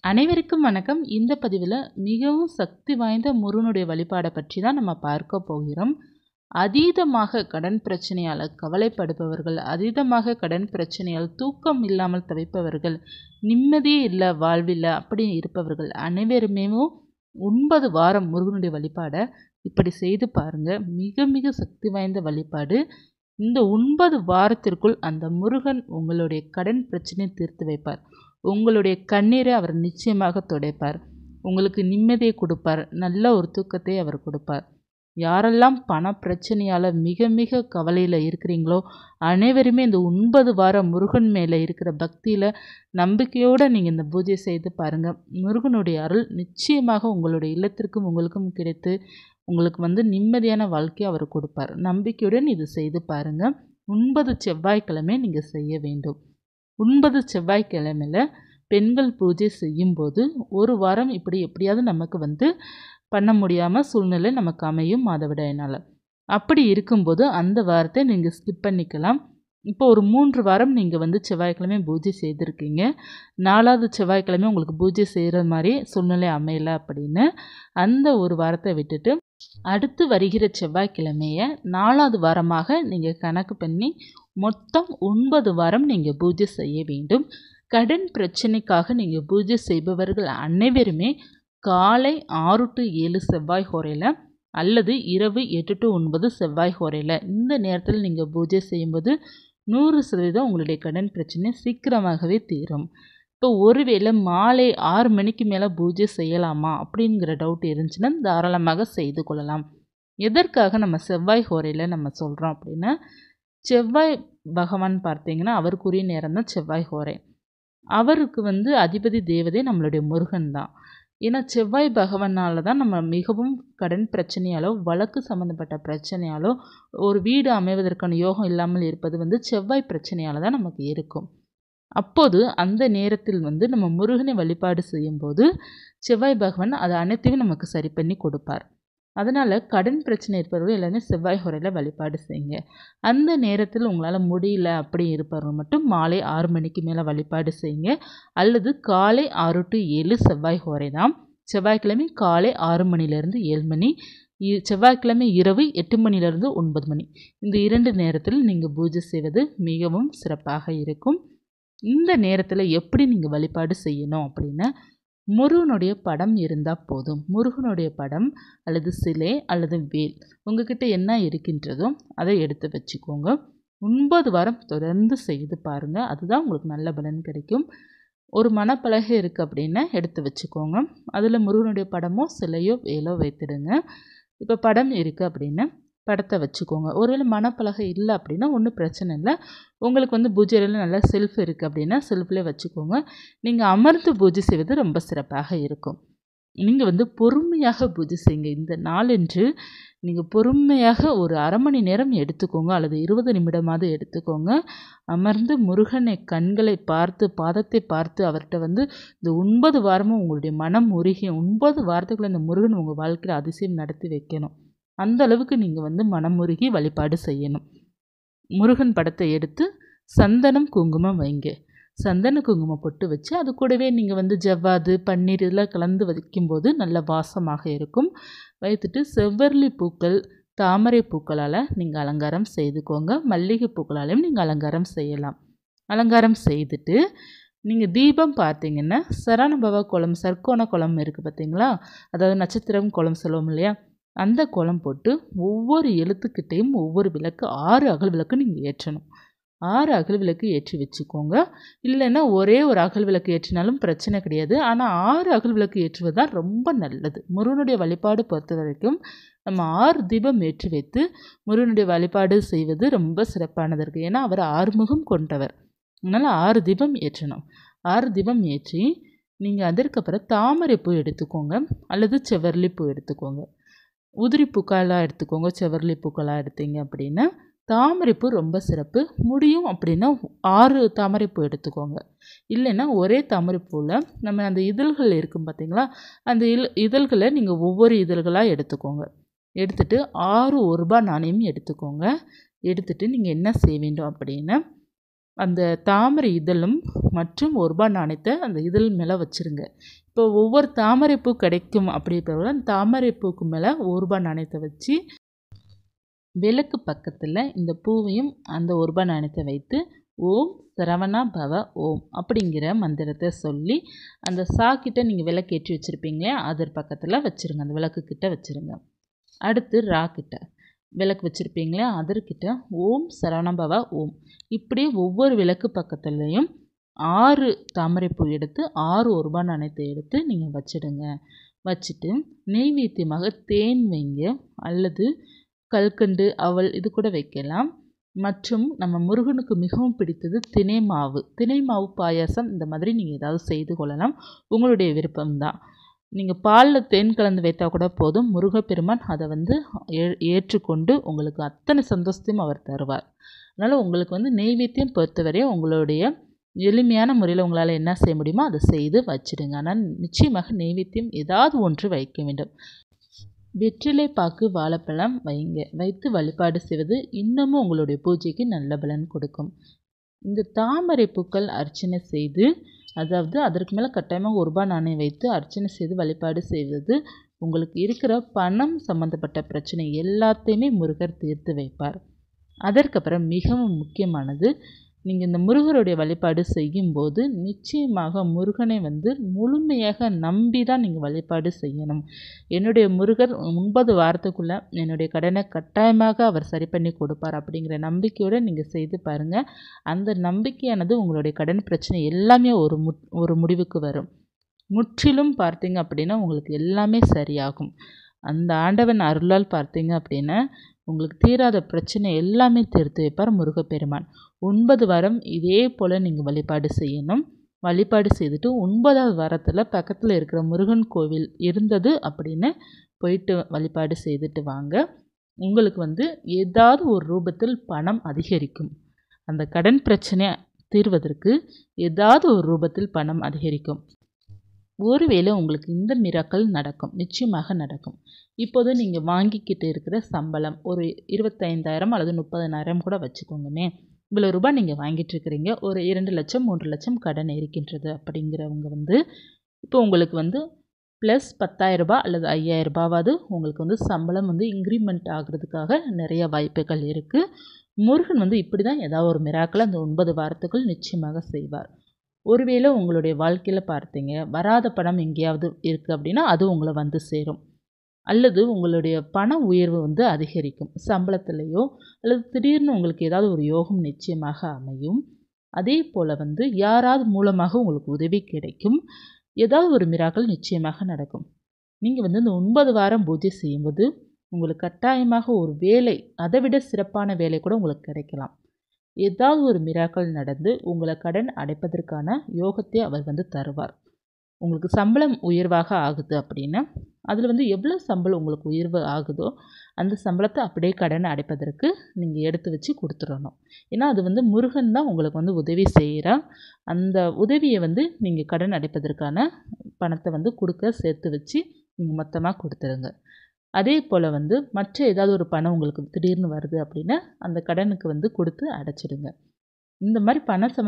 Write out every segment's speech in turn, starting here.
அனைவருக்கும் வணக்கம். இந்த பதிவில் மிகவும் சக்தி வாய்ந்த முருகனுடைய வழிபாடை பற்றி தான் நம்ம பார்க்க போகிறோம். அதீதமாக கடன் பிரச்சனையால் கவலைப்படுபவர்கள், அதீதமாக கடன் பிரச்சனையால் தூக்கம் இல்லாமல் தவிப்பவர்கள், நிம்மதியே இல்லை வாழ்வில் அப்படி இருப்பவர்கள் அனைவருமே 9 வாரம் முருகனுடைய வழிபாடை இப்படி செய்து பாருங்கள். மிக மிக சக்தி வாய்ந்த வழிபாடு. இந்த 9 வாரத்திற்குள் அந்த முருகன் உங்களுடைய கடன் பிரச்சனையை தீர்த்து வைப்பார். உங்களுடைய கண்ணீரை அவர் நிச்சயமாக துடைப்பார். உங்களுக்கு நிம்மதியை கொடுப்பார். நல்ல ஒரு தூக்கத்தை அவர் கொடுப்பார். யாரெல்லாம் பண பிரச்சனையால் மிக மிக கவலையில் இருக்கிறீங்களோ அனைவருமே இந்த 9 வாரம் முருகன் மேலே இருக்கிற பக்தியில் நம்பிக்கையோடு நீங்கள் இந்த பூஜை செய்து பாருங்கள். முருகனுடைய அருள் நிச்சயமாக உங்களுடைய இல்லத்திற்கும் உங்களுக்கும் கிடைத்து உங்களுக்கு நிம்மதியான வாழ்க்கையை அவர் கொடுப்பார். நம்பிக்கையுடன் இது செய்து பாருங்கள். 9 செவ்வாய்க்கிழமை நீங்கள் செய்ய வேண்டும். 9 செவ்வாய்க்கிழமையில் பெண்கள் பூஜை செய்யும்போது ஒரு வாரம் இப்படி எப்படியாவது நமக்கு பண்ண முடியாமல் சூழ்நிலை நமக்கு அமையும் மாதவிடாயினால். அப்படி இருக்கும்போது அந்த வாரத்தை நீங்கள் ஸ்கிப் பண்ணிக்கலாம். இப்போ ஒரு 3 வாரம் நீங்கள் செவ்வாய்க்கிழமை பூஜை செய்திருக்கீங்க. 4வது செவ்வாய்க்கிழமை உங்களுக்கு பூஜை செய்கிற மாதிரி சூழ்நிலை அமையலை அப்படின்னு அந்த ஒரு வாரத்தை விட்டுட்டு அடுத்து வருகிற செவ்வாய்க்கிழமையை 4வது வாரமாக நீங்கள் கணக்கு பண்ணி மொத்தம் 9 வாரம் நீங்கள் பூஜை செய்ய வேண்டும். கடன் பிரச்சனைக்காக நீங்கள் பூஜை செய்பவர்கள் அனைவருமே காலை 6 to 7 செவ்வாய் ஹோரையில் அல்லது இரவு 8 to 9 செவ்வாய் ஹோரையில் இந்த நேரத்தில் நீங்கள் பூஜை செய்யும்போது 100% உங்களுடைய கடன் பிரச்சனை சீக்கிரமாகவே தீரும். இப்போ ஒருவேளை மாலை 6 மணிக்கு மேலே பூஜை செய்யலாமா அப்படிங்கிற டவுட் இருந்துச்சுன்னா தாராளமாக செய்து கொள்ளலாம். எதற்காக நம்ம செவ்வாய் ஹோரையில் நம்ம சொல்கிறோம் அப்படின்னா, செவ்வாய் பகவான் பார்த்தீங்கன்னா அவருக்குரிய நேரம் தான் செவ்வாய் ஹோரை. அவருக்கு அதிபதி தேவதை நம்மளுடைய முருகன் தான். ஏன்னா செவ்வாய் பகவானால் தான் நம்ம மிகவும் கடன் பிரச்சனையாலோ வழக்கு சம்மந்தப்பட்ட பிரச்சனையாலோ ஒரு வீடு அமைவதற்கான யோகம் இல்லாமல் இருப்பது செவ்வாய் பிரச்சனையால் தான் நமக்கு இருக்கும். அப்போது அந்த நேரத்தில் நம்ம முருகனை வழிபாடு செய்யும்போது செவ்வாய் பகவான் அதை அனைத்தையும் நமக்கு சரி பண்ணி கொடுப்பார். அதனால் கடன் பிரச்சனை இருப்பவர்கள் எல்லாமே செவ்வாய் ஹோரையில் வழிபாடு செய்யுங்க. அந்த நேரத்தில் உங்களால் முடியல அப்படி இருப்பவர்கள் மட்டும் மாலை 6 மணிக்கு மேலே வழிபாடு செய்யுங்க. அல்லது காலை 6 to 7 செவ்வாய் ஹோரை தான். செவ்வாய்க்கிழமை காலை 6 மணிலேருந்து 7 மணி, செவ்வாய்க்கிழமை இரவு 8 மணிலேருந்து 9 மணி. இந்த 2 நேரத்தில் நீங்கள் பூஜை செய்வது மிகவும் சிறப்பாக இருக்கும். இந்த நேரத்தில் எப்படி நீங்கள் வழிபாடு செய்யணும் அப்படின்னா, முருகனுடைய படம் இருந்தால் போதும். முருகனுடைய படம் அல்லது சிலை அல்லது வேல் உங்ககிட்ட என்ன இருக்கின்றதோ அதை எடுத்து வச்சுக்கோங்க. 9 வாரம் தொடர்ந்து செய்து பாருங்கள். அதுதான் உங்களுக்கு நல்ல பலன் கிடைக்கும். ஒரு மணப்பலகை இருக்குது அப்படின்னா எடுத்து வச்சுக்கோங்க. அதில் முருகனுடைய படமோ சிலையோ வேலோ வைத்திடுங்க. இப்போ படம் இருக்குது அப்படின்னா படத்தை வச்சுக்கோங்க. ஒருவேளை மணப்பலகை இல்லை அப்படின்னா ஒன்றும் பிரச்சனை இல்லை. உங்களுக்கு பூஜையில் நல்லா செல்ஃப் இருக்குது அப்படின்னா செல்ஃப்லேயே வச்சுக்கோங்க. நீங்கள் அமர்ந்து பூஜை செய்வது ரொம்ப சிறப்பாக இருக்கும். நீங்கள் பொறுமையாக பூஜை செய்யுங்க. இந்த நாளன்று நீங்கள் பொறுமையாக ஒரு அரை மணி நேரம் எடுத்துக்கோங்க அல்லது 20 நிமிடமாவது எடுத்துக்கோங்க. அமர்ந்து முருகனை கண்களை பார்த்து பாதத்தை பார்த்து அவர்கிட்ட இந்த 9 வாரமும் உங்களுடைய மனம் உருகி 9 வாரத்துக்குள்ளே இந்த முருகன் உங்கள் வாழ்க்கையில் அதிசயம் நடத்தி வைக்கணும். அந்த அளவுக்கு நீங்கள் மனமுருகி வழிபாடு செய்யணும். முருகன் படத்தை எடுத்து சந்தனம் குங்குமம் வைங்க. சந்தன குங்குமம் பொட்டு வச்சு அது கூடவே நீங்கள் ஜவ்வாது பன்னீர் இதெல்லாம் கலந்து வைக்கும்போது நல்ல வாசமாக இருக்கும். வைத்துட்டு செவ்வரளி பூக்கள் தாமரை பூக்களால் நீங்கள் அலங்காரம் செய்துக்கோங்க. மல்லிகை பூக்களாலையும் நீங்கள் அலங்காரம் செய்யலாம். அலங்காரம் செய்துட்டு நீங்கள் தீபம் பார்த்தீங்கன்னா சரவணபவ குளம் சர்க்கோண குளம் இருக்குது பார்த்தீங்களா, அதாவது நட்சத்திரம் குளம் சொல்லுவோம் இல்லையா, அந்த கோலம் போட்டு ஒவ்வொரு எழுத்துக்கிட்டையும் ஒவ்வொரு விளக்கு 6 அகல் விளக்கு நீங்கள் ஏற்றணும். 6 அகல் விளக்கு ஏற்றி வச்சுக்கோங்க. இல்லைன்னா ஒரே ஒரு அகல் விளக்கு ஏற்றினாலும் பிரச்சனை கிடையாது. ஆனால் 6 அகல் விளக்கு ஏற்றுவது தான் ரொம்ப நல்லது. முருகனுடைய வழிபாடு பொறுத்த வரைக்கும் நம்ம 6 தீபம் ஏற்றி வைத்து முருகனுடைய வழிபாடு செய்வது ரொம்ப சிறப்பானது இருக்குது. ஏன்னா அவர் 6 முகம் கொண்டவர். அதனால் 6 தீபம் ஏற்றணும். 6 தீபம் ஏற்றி நீங்கள் அதற்கப்புறம் தாமரை பூ எடுத்துக்கோங்க அல்லது செவ்வரளி பூ எடுத்துக்கோங்க. உதிரி பூக்களாக எடுத்துக்கோங்க. செவ்வரளி பூக்களாக எடுத்தீங்க அப்படின்னா தாமரைப்பூ ரொம்ப சிறப்பு. முடியும் அப்படின்னா 6 தாமரைப்பூ எடுத்துக்கோங்க. இல்லைன்னா ஒரே தாமரைப்பூவில் நம்ம அந்த இதழ்கள் இருக்கும் பார்த்தீங்களா, அந்த இதழ்களை நீங்கள் ஒவ்வொரு இதழ்களாக எடுத்துக்கோங்க. எடுத்துகிட்டு 6 1 ரூபாய் நாணயம் எடுத்துக்கோங்க. எடுத்துகிட்டு நீங்கள் என்ன செய்ய வேண்டும் அப்படின்னா அந்த தாமரை இதழும் மற்றும் ₹1 நாணயத்தை அந்த இதழ் மேலே வச்சுருங்க. இப்போ ஒவ்வொரு தாமரைப்பூ கிடைக்கும் அப்படின்றவங்க தாமரைப்பூக்கு மேலே ₹1 நாணயத்தை வச்சு விளக்கு பக்கத்தில் இந்த பூவையும் அந்த ₹1 நாணயத்தை வைத்து ஓம் சரவணா பவ ஓம் அப்படிங்கிற மந்திரத்தை சொல்லி அந்த சாக்கிட்ட நீங்கள் விளக்கேற்றி வச்சுருப்பீங்களே அதர் பக்கத்தில் வச்சுருங்க. அந்த விளக்கு கிட்ட வச்சுருங்க. அடுத்து ரா கிட்ட விளக்கு வச்சுருப்பீங்களே அதர்கிட்ட ஓம் சரவணபவ ஓம். இப்படி ஒவ்வொரு விளக்கு பக்கத்துலேயும் 6 தாமரைப்பூ எடுத்து 6 ₹1 நாணயத்தை எடுத்து நீங்கள் வச்சிடுங்க. வச்சுட்டு நெய்வேத்தியமாக தேன் வைங்க, அல்லது கல்கண்டு அவல் இது கூட வைக்கலாம். மற்றும் நம்ம முருகனுக்கு மிகவும் பிடித்தது தினை மாவு பாயாசம் இந்த மாதிரி நீங்கள் ஏதாவது செய்து கொள்ளலாம். உங்களுடைய விருப்பம்தான். நீங்கள் பாலில் தேன் கலந்து வைத்தா கூட போதும். முருகப்பெருமான் அதை ஏற்றுக்கொண்டு உங்களுக்கு அத்தனை சந்தோஷத்தையும் அவர் தருவார். அதனால் உங்களுக்கு நெய்வேத்தியம் பொறுத்தவரையும் உங்களுடைய எளிமையான முறையில் உங்களால் என்ன செய்ய முடியுமோ அதை செய்து வச்சிடுங்க. ஆனால் நிச்சயமாக நெய்வேத்தியம் ஏதாவது ஒன்று வைக்க வேண்டும். வெற்றிலை பாக்கு வாழைப்பழம் வைத்து வழிபாடு செய்வது இன்னமும் உங்களுடைய பூஜைக்கு நல்ல பலன் கொடுக்கும். இந்த தாமரை பூக்கள் அர்ச்சனை செய்து, அதாவது அதற்கு மேலே கட்டாயமாக ₹1 நாணயம் வைத்து அர்ச்சனை செய்து வழிபாடு செய்வது உங்களுக்கு இருக்கிற பணம் சம்மந்தப்பட்ட பிரச்சனை எல்லாத்தையுமே முருகர் தீர்த்து வைப்பார். அதற்கப்புறம் மிகவும் முக்கியமானது, நீங்கள் இந்த முருகருடைய வழிபாடு செய்யும்போது நிச்சயமாக முருகனை முழுமையாக நம்பி தான் நீங்கள் வழிபாடு செய்யணும். என்னுடைய முருகர் 9 வாரத்துக்குள்ளே என்னுடைய கடனை கட்டாயமாக அவர் சரி பண்ணி கொடுப்பார் அப்படிங்கிற நம்பிக்கையோடு நீங்கள் செய்து பாருங்கள். அந்த நம்பிக்கையானது உங்களுடைய கடன் பிரச்சனை எல்லாமே ஒரு முடிவுக்கு வரும். முற்றிலும் பார்த்தீங்க அப்படின்னா உங்களுக்கு எல்லாமே சரியாகும். அந்த ஆண்டவன் அருளால் பார்த்தீங்க அப்படின்னா உங்களுக்கு தீராத பிரச்சனை எல்லாமே தீர்த்து வைப்பார் முருகப்பெருமான். 9 வாரம் இதே போல் நீங்கள் வழிபாடு செய்யணும். வழிபாடு செய்துட்டு 9வது வாரத்தில் பக்கத்தில் இருக்கிற முருகன் கோவில் இருந்தது அப்படின்னு போயிட்டு வழிபாடு செய்துட்டு வாங்க. உங்களுக்கு ஏதாவது ஒரு ரூபத்தில் பணம் அதிகரிக்கும். அந்த கடன் பிரச்சனை தீர்வதற்கு ஏதாவது ஒரு ரூபத்தில் பணம் அதிகரிக்கும். ஒருவேளை உங்களுக்கு இந்த மிராக்கள் நடக்கும், நிச்சயமாக நடக்கும். இப்போது நீங்கள் வாங்கிக்கிட்டு இருக்கிற சம்பளம் ஒரு 25,000 அல்லது 30,000 கூட வச்சுக்கோங்கமே. இவ்வளோ ரூபாய் நீங்கள் வாங்கிட்டு இருக்கிறீங்க. ஒரு 2 லட்சம் 3 லட்சம் கடன் இருக்கின்றது அப்படிங்கிறவங்க இப்போ உங்களுக்கு ப்ளஸ் ₹10,000 அல்லது ₹5,000 உங்களுக்கு சம்பளம் இன்க்ரிமெண்ட் ஆகிறதுக்காக நிறைய வாய்ப்புகள் இருக்குது. முருகன் இப்படி தான் ஏதாவது ஒரு மிராக்களை அந்த 9 வாரத்துக்குள் நிச்சயமாக செய்வார். ஒருவேளை உங்களுடைய வாழ்க்கையில் பார்த்தீங்க வராத பணம் எங்கேயாவது இருக்குது அப்படின்னா அது உங்களை சேரும். அல்லது உங்களுடைய பண உயர்வு அதிகரிக்கும். சம்பளத்திலேயோ அல்லது திடீர்னு உங்களுக்கு ஏதாவது ஒரு யோகம் நிச்சயமாக அமையும். அதே போல் யாராவது மூலமாக உங்களுக்கு உதவி கிடைக்கும். ஏதாவது ஒரு மிராக்கள் நிச்சயமாக நடக்கும். நீங்கள் இந்த 9 வாரம் பூஜை செய்யும்போது உங்களுக்கு கட்டாயமாக ஒரு வேலை, அதை விட சிறப்பான வேலை கூட உங்களுக்கு கிடைக்கலாம். ஏதாவது ஒரு மிராக்கள் நடந்து உங்களை கடன் அடைப்பதற்கான யோகத்தை அவர் தருவார். உங்களுக்கு சம்பளம் உயர்வாக ஆகுது அப்படின்னா அதில் எவ்வளோ சம்பளம் உங்களுக்கு உயர்வு ஆகுதோ அந்த சம்பளத்தை அப்படியே கடனை அடைப்பதற்கு நீங்கள் எடுத்து வச்சு கொடுத்துடணும். ஏன்னா அது முருகன் தான் உங்களுக்கு உதவி செய்கிறார். அந்த உதவியை நீங்கள் கடன் அடைப்பதற்கான பணத்தை கொடுக்க சேர்த்து வச்சு நீங்கள் மொத்தமாக கொடுத்துருங்க. அதே போல் மற்ற ஏதாவது ஒரு பணம் உங்களுக்கு திடீர்னு வருது அப்படின்னா அந்த கடனுக்கு கொடுத்து அடைச்சிடுங்க. இந்த மாதிரி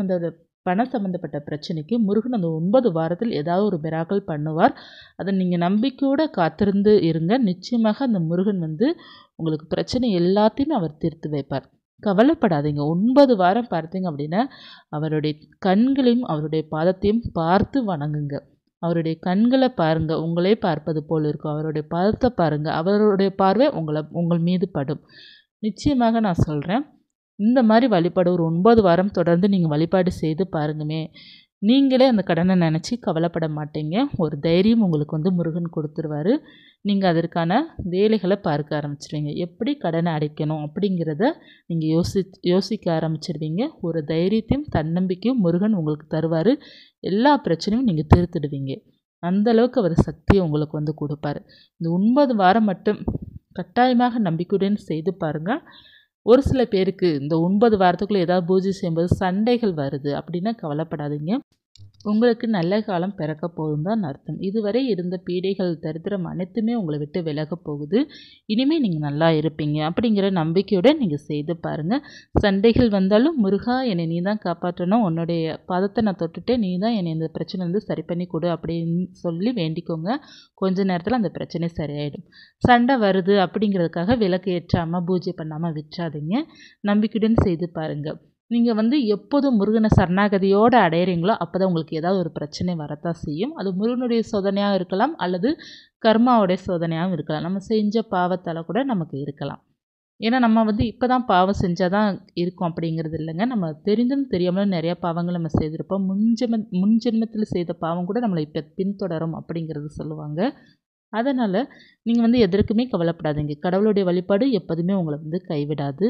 பணம் சம்மந்தப்பட்ட பிரச்சனைக்கு முருகன் அந்த 9 வாரத்தில் ஏதாவது ஒரு மிராக்கள் பண்ணுவார். அதை நீங்கள் நம்பிக்கையோடு காத்திருந்து இருங்க. நிச்சயமாக அந்த முருகன் உங்களுக்கு பிரச்சனை எல்லாத்தையுமே அவர் தீர்த்து வைப்பார். கவலைப்படாதீங்க. 9 வாரம் பார்த்தீங்க அப்படின்னா அவருடைய கண்களையும் அவருடைய பாதத்தையும் பார்த்து வணங்குங்க. அவருடைய கண்களை பாருங்கள், உங்களே பார்ப்பது போல் இருக்கும். அவருடைய பாதத்தை பாருங்கள், அவருடைய பார்வை உங்கள் மீது படும். நிச்சயமாக நான் சொல்கிறேன், இந்த மாதிரி வழிபாடு ஒரு 9 வாரம் தொடர்ந்து நீங்கள் வழிபாடு செய்து பாருங்கமே. நீங்களே அந்த கடனை நினச்சி கவலைப்பட மாட்டீங்க. ஒரு தைரியம் உங்களுக்கு முருகன் கொடுத்துருவாரு. நீங்கள் அதற்கான வேலைகளை பார்க்க ஆரம்பிச்சிடுவீங்க. எப்படி கடனை அடைக்கணும் அப்படிங்கிறத நீங்கள் யோசிக்க ஆரம்பிச்சிடுவீங்க. ஒரு தைரியத்தையும் தன்னம்பிக்கையும் முருகன் உங்களுக்கு தருவார். எல்லா பிரச்சனையும் நீங்கள் தீர்த்துடுவீங்க. அந்தளவுக்கு அவர் சக்தியை உங்களுக்கு கொடுப்பார். இந்த 9 வாரம் மட்டும் கட்டாயமாக நம்பிக்கையுடன் செய்து பாருங்கள். ஒரு சில பேருக்கு இந்த 9 வாரத்துக்குள்ளே ஏதாவது பூஜை செய்யும்போது சண்டைகள் வருது அப்படின்னா கவலைப்படாதீங்க. உங்களுக்கு நல்ல காலம் பிறக்க போகுதுன்னு தான் அர்த்தம். இதுவரை இருந்த பீடைகள், தரித்திரம் அனைத்துமே உங்கள விட்டு விலகப் போகுது. இனிமே நீங்க நல்லா இருப்பீங்க அப்படிங்கிற நம்பிக்கையோட நீங்க செய்து பாருங்க. சண்டைகள் வந்தாலும், "முருகா என்னை நீ தான் காப்பாற்றணும். உன்னுடைய பாதத்த நான் தொட்டுட்டேன். நீ தான் என்னை இந்த பிரச்சனைலருந்து சரி பண்ணி குடு" அப்படின்னு சொல்லி வேண்டிக்கோங்க. கொஞ்ச நேரத்தில அந்த பிரச்சனை சரியாயிடும். சண்டை வருது அப்படிங்கிறதுக்காக விளக்கு ஏற்றாம, பூஜை பண்ணாம விட்றாதீங்க. நம்பிக்கையுடன் செய்து பாருங்க. நீங்க எப்போதும் முருகன சரணாகதியோட அடையிறீங்களோ, அப்பதான் உங்களுக்கு ஏதாவது ஒரு பிரச்சனை வரத்தான் செய்யும். அது முருகனுடைய சோதனையா இருக்கலாம், அல்லது கர்மாவுடைய சோதனையாவும் இருக்கலாம். நம்ம செஞ்ச பாவத்தால கூட நமக்கு இருக்கலாம். ஏன்னா நம்ம இப்ப தான் பாவம் செஞ்சா தான் இருக்கும் அப்படிங்கிறது இல்லங்க. நம்ம தெரிந்தும் தெரியாமலும் நெறைய பாவங்கள் நம்ம செய்திருப்போம். முன் ஜென்மத்தில செய்த பாவம் கூட நம்மள இப்ப பின்தொடரும் அப்படிங்கிறது சொல்லுவாங்க. அதனால நீங்க எதற்குமே கவலைப்படாதீங்க. கடவுளுடைய வழிபாடு எப்போதுமே உங்கள கைவிடாது.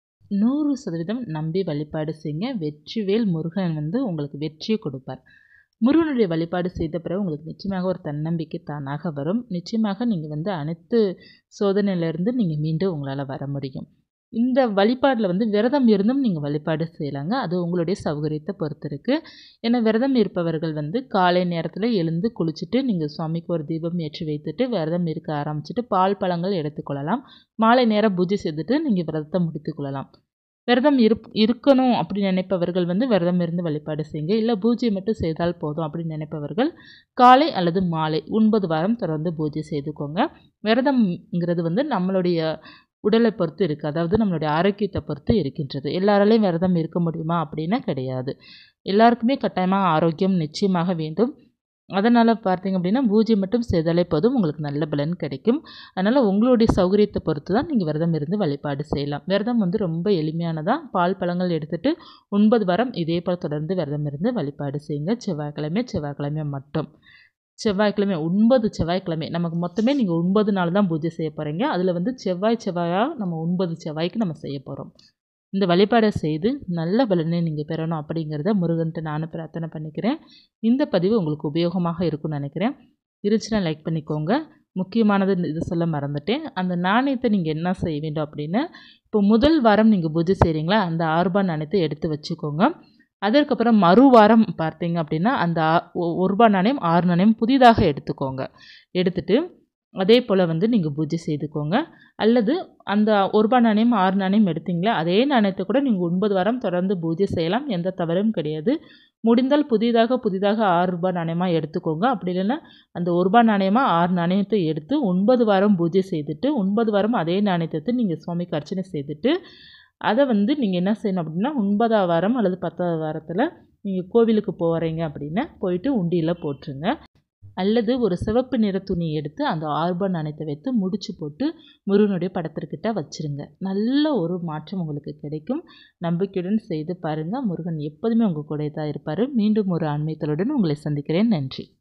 100% நம்பி வழிபாடு செய்யுங்க. வெற்றிவேல் முருகன் உங்களுக்கு வெற்றியை கொடுப்பார். முருகனுடைய வழிபாடு செய்த பிறகு உங்களுக்கு நிச்சயமாக ஒரு தன்னம்பிக்கை தானாக வரும். நிச்சயமாக நீங்க அனைத்து சோதனையிலிருந்து நீங்க மீண்டு உங்களால வர முடியும். இந்த வழிபாடுல விரதம் இருந்தும் நீங்க வழிபாடு செய்யலாங்க. அது உங்களுடைய சௌகரியத்த பொறுத்து இருக்கு. ஏன்னா விரதம் இருப்பவர்கள் காலை நேரத்தில எழுந்து குளிச்சுட்டு, நீங்க சுவாமிக்கு ஒரு தீபம் ஏற்றி வைத்துட்டு, விரதம் இருக்க ஆரம்பிச்சுட்டு, பால், பழங்கள் எடுத்துக்கொள்ளலாம். மாலை நேரம் பூஜை செய்துட்டு நீங்க விரதத்த முடித்துக் கொள்ளலாம். விரதம் இருக்கணும் அப்படின்னு நினைப்பவர்கள் விரதம் இருந்து வழிபாடு செய்யுங்க. இல்ல பூஜை மட்டும் செய்தால் போதும் அப்படின்னு நினைப்பவர்கள், காலை அல்லது மாலை 9 வாரம் தொடர்ந்து பூஜை செய்துக்கோங்க. விரதம்ங்கிறது நம்மளுடைய உடலை பொறுத்து இருக்கு. அதாவது நம்மளுடைய ஆரோக்கியத்த பொறுத்து இருக்கின்றது. எல்லாராலயும் விரதம் இருக்க முடியுமா அப்படின்னா கிடையாது. எல்லாருக்குமே கட்டாயமா ஆரோக்கியம் நிச்சயமாக வேண்டும். அதனால பார்த்தீங்க அப்படின்னா, பூஜை மட்டும் செய்தாலே போதும் உங்களுக்கு நல்ல பலன் கிடைக்கும். அதனால உங்களுடைய சௌகரியத்த பொறுத்து தான் நீங்க விரதம் இருந்து வழிபாடு செய்யலாம். விரதம் ரொம்ப எளிமையானதா. பால், பழங்கள் எடுத்துட்டு 9 வாரம் இதே போல தொடர்ந்து விரதம் இருந்து வழிபாடு செய்யுங்க. செவ்வாய்க்கிழமை மட்டும். செவ்வாய்க்கிழமை 9 செவ்வாய்க்கிழமை. நமக்கு மொத்தமே நீங்க 9 நாள் தான் பூஜை செய்ய போறீங்க. அதில செவ்வாயா நம்ம 9 செவ்வாய்க்கு நம்ம செய்ய போறோம். இந்த வழிபாட செய்து நல்ல பலனை நீங்க பெறணும் அப்படிங்கிறத முருகன்ட்ட நானும் பிரார்த்தனை பண்ணிக்கிறேன். இந்த பதிவு உங்களுக்கு உபயோகமாக இருக்கும்னு நினைக்கிறேன். இருந்துச்சுன்னா லைக் பண்ணிக்கோங்க. முக்கியமானது இது சொல்ல மறந்துட்டேன். அந்த நாணயத்த நீங்க என்ன செய்ய வேண்டும் அப்படின்னா, இப்போ முதல் வாரம் நீங்க பூஜை செய்றீங்களா, அந்த ரூ. 6 நாணயத்த எடுத்து வச்சுக்கோங்க. அதற்கப்புறம் மறுவாரம் பார்த்தீங்க அப்படின்னா, அந்த ரூ. 1 நாணயம், 6 நாணயம் புதிதாக எடுத்துக்கோங்க. எடுத்துட்டு அதே போல நீங்க பூஜை செய்துக்கோங்க. அல்லது அந்த ரூ. 1 நாணயம், 6 நாணயம் எடுத்தீங்களா, அதே நாணயத்த கூட நீங்க 9 வாரம் தொடர்ந்து பூஜை செய்யலாம். எந்த தவறும் கிடையாது. முடிந்தால் புதிதாக ரூ. 6 நாணயமா எடுத்துக்கோங்க. அப்படி இல்லைன்னா அந்த ரூ. 1 நாணயமா 6 நாணயத்தை எடுத்து 9 வாரம் பூஜை செய்துட்டு, 9 வாரம் அதே நாணயத்த நீங்க சுவாமிக்கு அர்ச்சனை செய்துட்டு, அத நீங்க என்ன செய்யணும் அப்படின்னா, 9ஆவது வாரம் அல்லது 10ஆவது வாரத்தில நீங்க கோவிலுக்கு போறீங்க அப்படின்னா, போயிட்டு உண்டியல்ல போட்டுருங்க. அல்லது ஒரு சிவப்பு நிற துணி எடுத்து அந்த ரூ. 6 நாணயத்த வைத்து முடிச்சு போட்டு முருகனுடைய படத்திற்கிட்ட வச்சுருங்க. நல்ல ஒரு மாற்றம் உங்களுக்கு கிடைக்கும். நம்பிக்கையுடன் செய்து பாருங்க. முருகன் எப்போதுமே உங்க கூடயே தான் இருப்பாரு. மீண்டும் ஒரு ஆன்மீகத்தலுடன் உங்களை சந்திக்கிறேன். நன்றி.